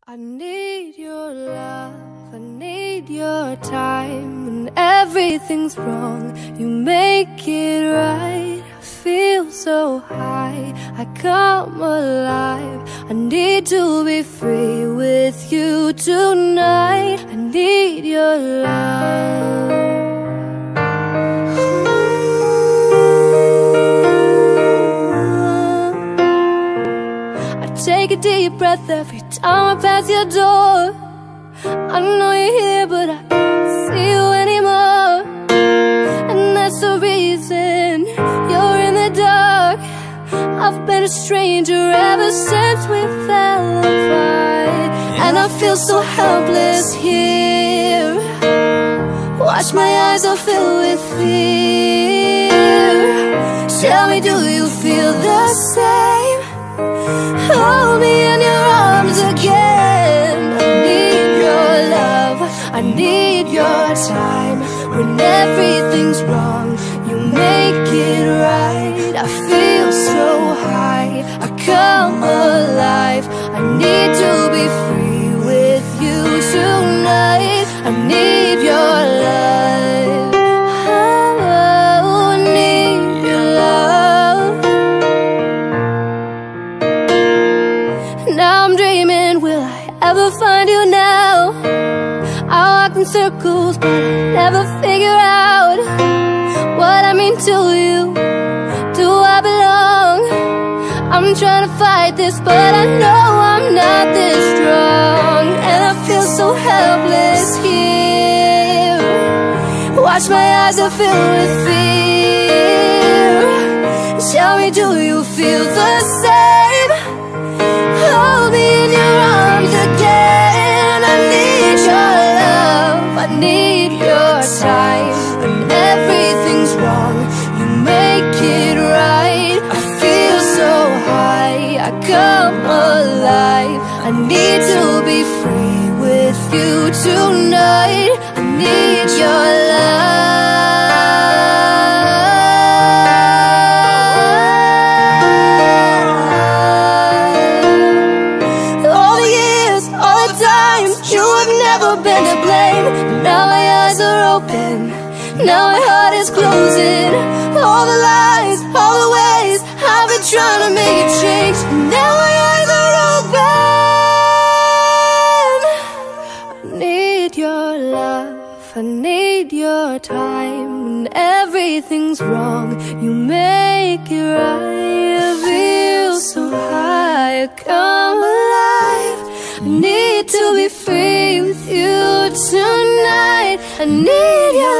I need your love, I need your time. When everything's wrong, you make it right. I feel so high, I come alive. I need to be free with you tonight. I need your love. Take a deep breath every time I pass your door. I know you're here, but I can't see you anymore. And that's the reason you're in the dark. I've been a stranger ever since we fell apart. And I feel so helpless here. Watch, my eyes are filled with fear. Tell me, do you feel the same? Hold me in your arms again. I need your love, I need your time. When everything's wrong, you make it right. I feel so high, I come alive. I need to be free with you tonight. I need your love. Oh, I need your love. Now I'm dreaming, will I ever find you now? I walk in circles, but I never figure out what I mean to you. Do I belong? I'm trying to fight this, but I know I'm not this strong. And I feel so helpless here. Watch, my eyes are filled with fear. Tell me, do you feel the same? Hold me in your arms again. I need your love, I need your time. When everything's wrong, you make it right. I feel so high, I come alive. I need to be free with you tonight. I need your love. Been to blame. Now my eyes are open, now my heart is closing. All the lies, all the ways I've been trying to make it change. Now my eyes are open. I need your love, I need your time. When everything's wrong, you make it right. I feel so high, I come alive. I need to be free with you tonight. I need your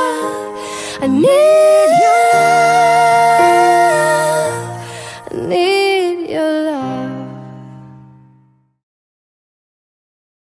love, I need your love, I need